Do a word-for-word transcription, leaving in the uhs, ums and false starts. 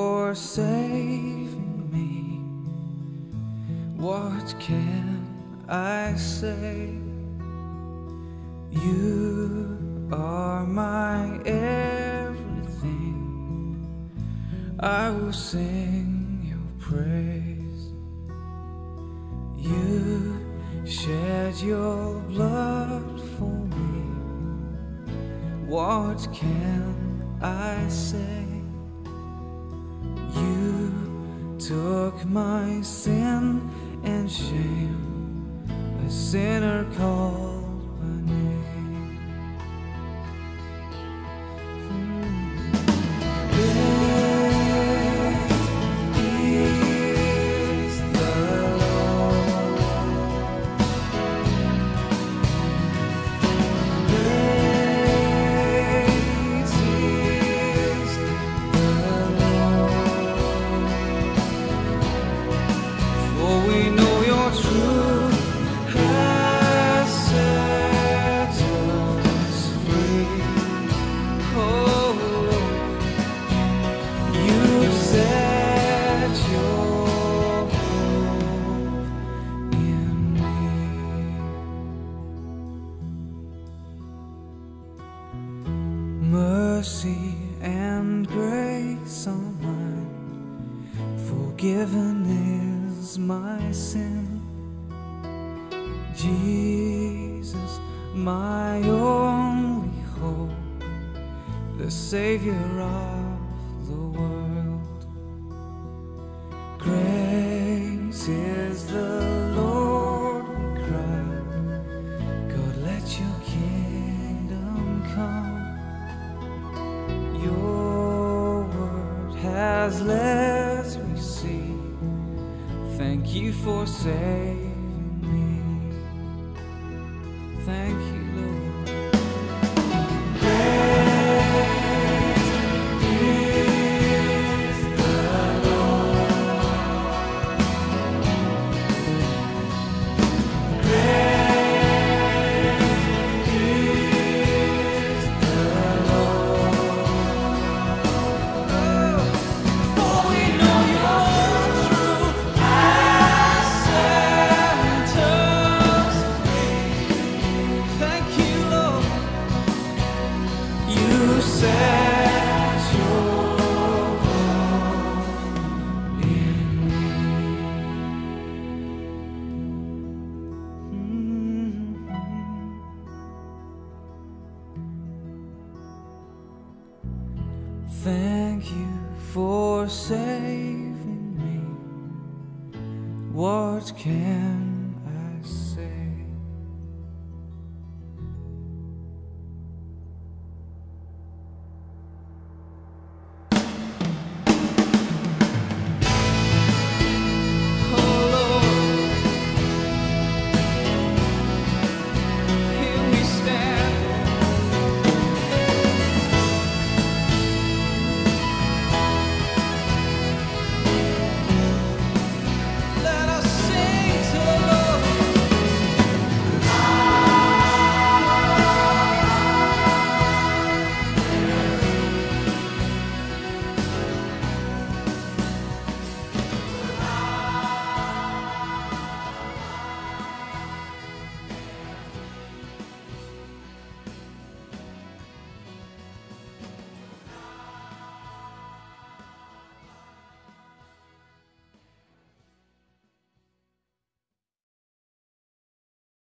for saving me. What can I say? You are my everything. I will sing your praise. You shed your blood for me. What can I say? You took my sin and shame, a sinner called by name. Mm. Great is the Lord. Great is the Lord. For we know your truth has set us free. Oh Lord, you set your hope in me. Mercy and grace are mine, forgiven is my sin. Jesus, my only hope, the Savior of the world. Grace is the Lord, we cry. God, let your kingdom come. Your word has let me see. Thank you for saving me. Thank you, Lord. Great is the Lord. Great is the Lord. Oh, for we know your truth has set us free. Thank you, Lord. You set your hope in me. Mhm. Thank you for saving me. What can